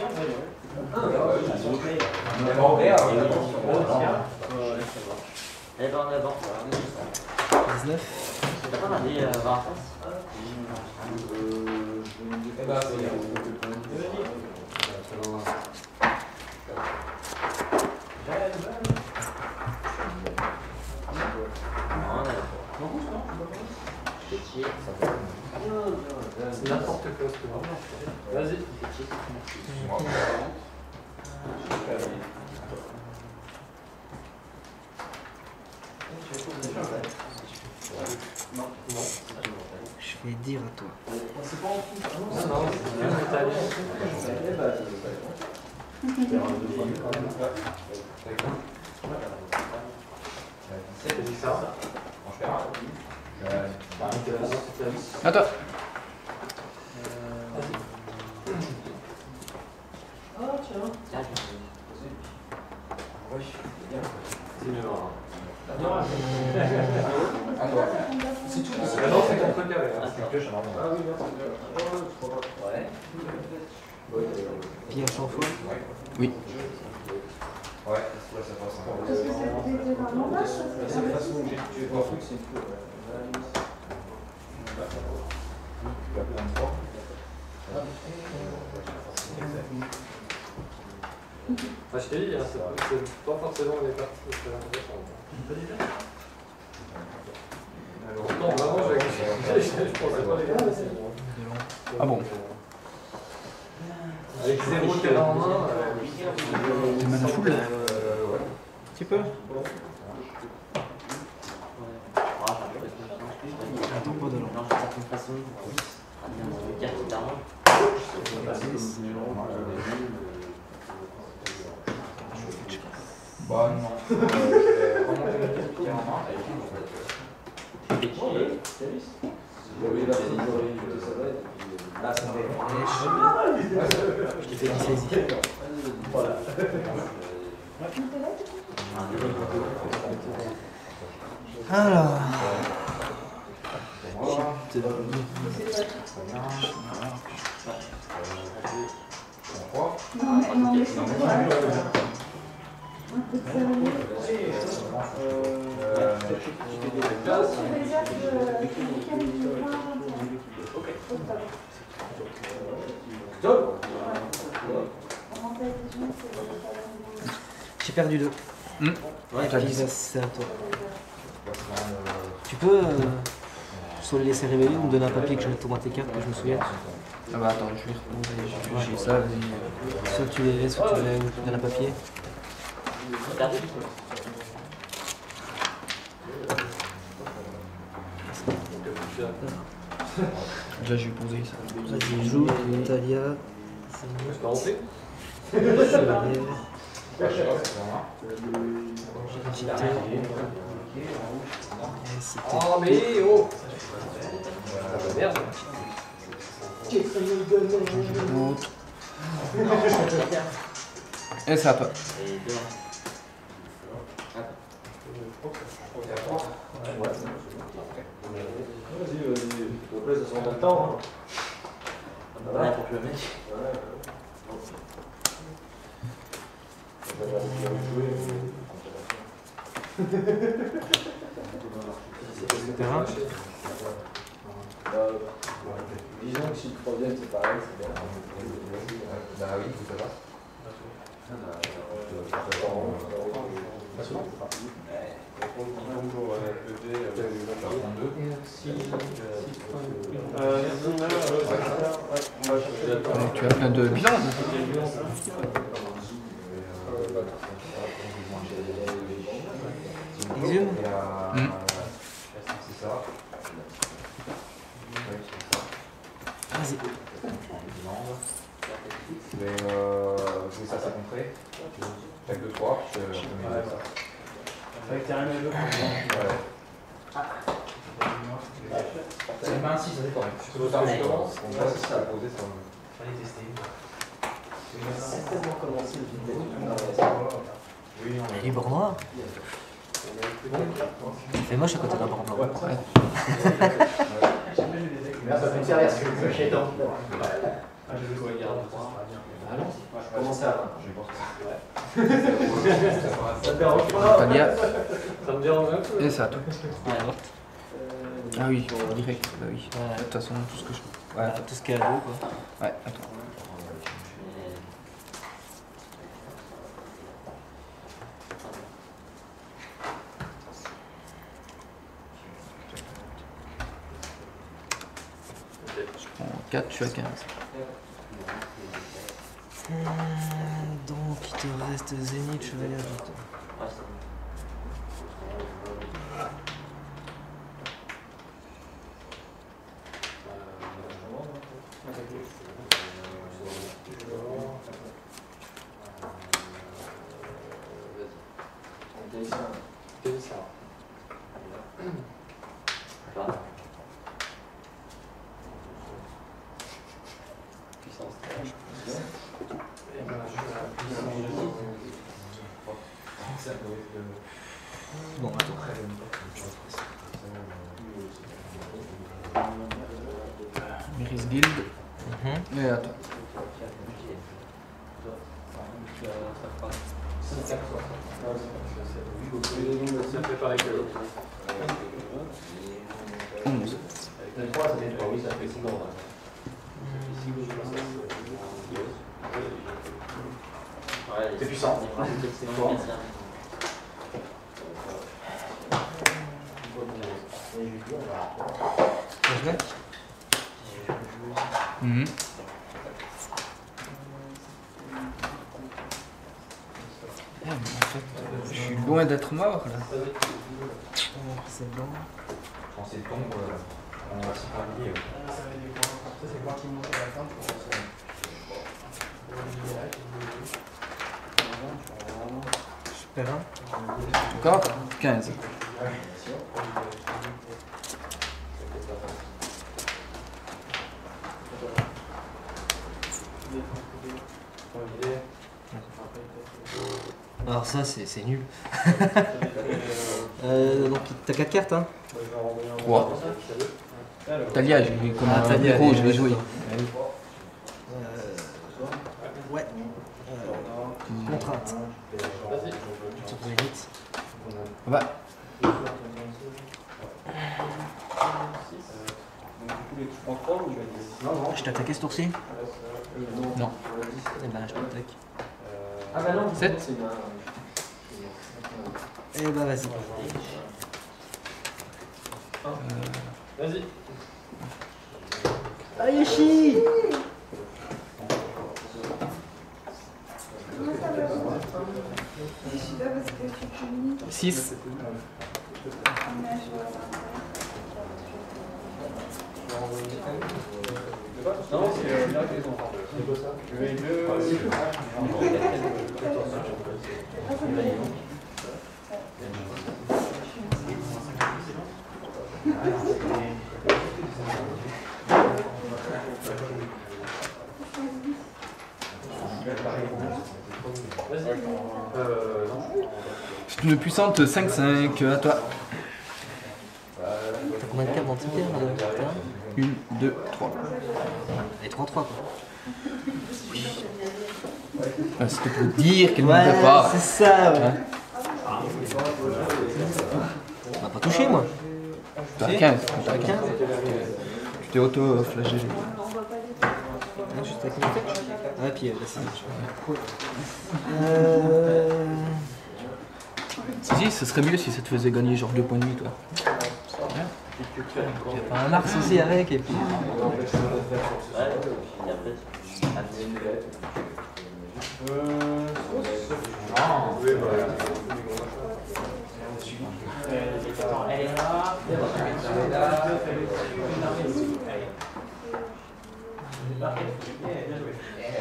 Eh ben, on avance. 19. T'as pas marqué 20 en face? Eh ben, c'est n'importe quoi ce que vas-y. Je vais dire à toi. Non, À toi. c'est tout. non, c'est ton préféré. Pierre sans fois. Oui. Ouais, ça passe. Parce que c'était vraiment vache. C'est la façon dont tu es dans le truc, c'est que. Je t'ai dit, c'est pas forcément les parties qui sont intéressantes. Non, vraiment, je pensais pas les gars, mais c'est bon. Ah bon. Avec 0 terrain en main, Tu mana full un petit peu. Attends pas de long. Non, d'une certaine façon, bien dans le carte qui t'arrange. Bah non. Je t'ai fait une saisie. Alors. J'ai perdu 2. Ouais, Lisa, c'est à toi. Tu peux soit les laisser révéler ou me donner un papier que je mette au moins tes cartes, que je me souvienne. Ah bah attends, je vais reprendre. J'ai ça, vas-y. Soit tu les laisses, soit tu me donnes un papier. Déjà j'ai posé ça. Je joue Talia. je t'en prie. Oh, mais oh! Merde! Et ça pas. Et 2. Après, ça sent le temps. Ouais, pour que le mec. Terrain. Disons que si le troisième c'est pareil, c'est bien. Bah oui, tout ça va. Tu as plein de bilans. Exhume. C'est ça. Vas-y. Mais oui, ça compterait. Chaque 2-3, je mets ça. Avec tes rien à jouer. C'est main 6, ça dépend. Tu peux faire je commence. On va ça poser sur le. Fallait tester. Il a certainement commencé le film. Les bords noirs. Il fait moche à côté d'un bord blanc. Ça fait une carrière, c'est le cachet dans. Ah, je veux quoi, garde. Ah non? Ça te dérange pas? Talia. Ça me dérange un peu. Et c'est à toi. Ouais, Ah oui, direct, bah oui. ouais. De toute façon, tout ce que je... Ouais, Ouais, tout ce qui est à dos, quoi. ouais, attends. Je prends 4, je suis à 15. Donc, il te reste Zénith, Chevalier Argent. Ouais, c'est bon. Voilà. Puissance 3. Bon, attends. Miris Guild. Et à toi. Ça fait pareil que l'autre. 11. C'est puissant. C'est fort. Je vais. Mhm. Ah, mais en fait, je suis loin d'être mort là. C'est bon. Quand c'est tombe, on va s'y parler. Ça, c'est moi qui monte à la fin pour Je perds un. Encore 15. Alors ça, c'est nul. Donc, t'as 4 cartes, hein? 3. Talia, je vais comme Ah, un Talia, héros, elle je vais est jouer. Ouais. Contrainte. Vas-y. Sur Zénith. Va. Je t'attaquais ce tour-ci? Non. Eh ben, je t'attaque. Ah bah non, 7. Eh ben, vas-y. Vas-y. Aïchi! Comment ça va? Je suis là parce que je suis féminine. 6. non, c'est là qu'ils ont. C'est quoi ça? Je vais deux. Vas-y. Non. C'est une puissante 5-5. À toi. T'as combien de cartes d'antiquaire? 1, 2, 3. Et 3-3, quoi. Ah, c'était pour dire qu'elle ne peut pas. c'est ça, ouais. Hein? On m'a pas touché, moi. T'as 15. T'as 15? Tu t'es auto-flagellé. Ah, juste avec une tête. Ah, puis là, c'est Si, ce serait mieux si ça te faisait gagner genre 2 points de vie, toi. Il y a pas un Mars aussi avec, et puis. Ouais, et après, Oui, voilà. Elle est là. Elle est là. Bien joué.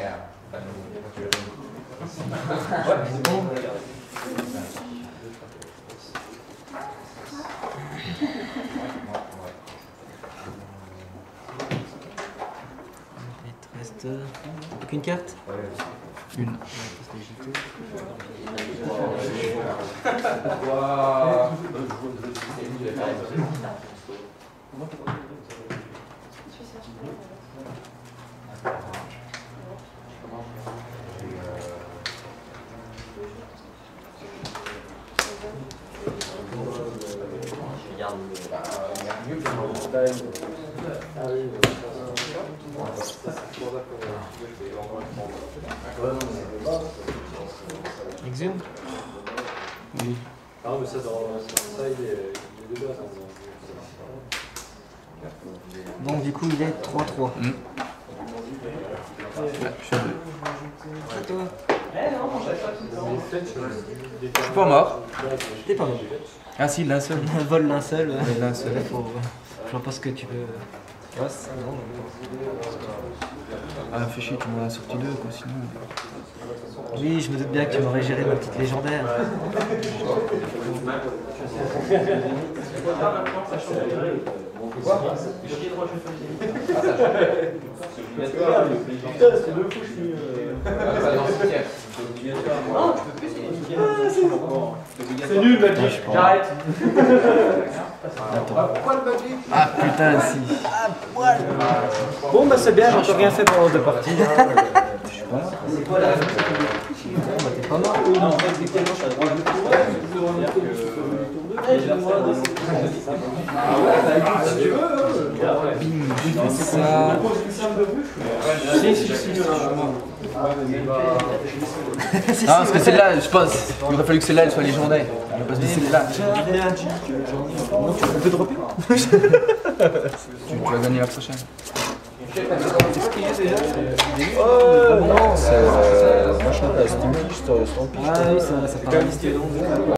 Il te reste. Aucune carte? Une. Ah oui, c'est pour ça qu'on Exhume. Oui. Ah, mais ça, il est de base. Donc du coup il est 3-3. Toi Je suis pas mort. t'es pas mort. Ah si, linceul. Vol linceul. Mais linceul. Je vois pas ce que tu veux. Ouais, non. Ah, fais chier, tu m'en as sorti deux, quoi, sinon. Oui, je me doute bien que tu m'aurais géré ma petite légendaire. C'est nul, Magic. J'arrête. Ah putain, si. Bon bah c'est bien, j'ai encore rien fait pendant 2 parties. Je suis pas mort. C'est quoi la raison? Bah t'es pas mort. Non, en fait, effectivement, je suis à droite du tour. Si tu veux, Bim, je fais ça. Ah, parce que celle-là, je pense, il aurait fallu que celle-là elle soit légendaire. Parce que celle-là. On peut dropper. Tu vas gagner la prochaine. Oh non, machin, Stampy, ah oui, ça paraît.